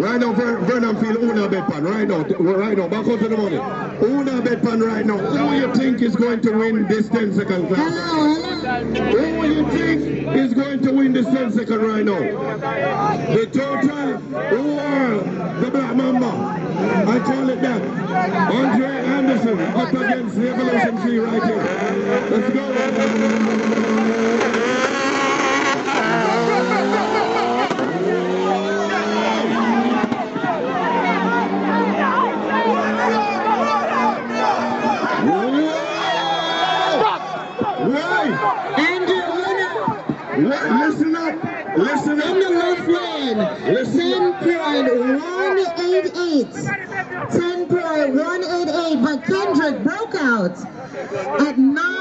Right now, Vernamfield, Una Bedpan, right now, back out to the money. Una Bedpan right now. Who you think is going to win this 10-second class? Who you think is going to win this 10-second right now? The total or the Black Mamba? I call it that. Seymour Anderson up against the Evolution 3 right here. Let's go. Listen up. Listen up. In the left lane, 10.188. 10.188, but Kendrick broke out at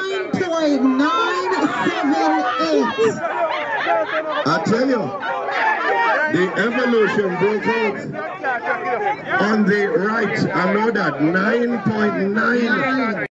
9.978. I tell you, the Evolution broke out on the right. I know that 9.9.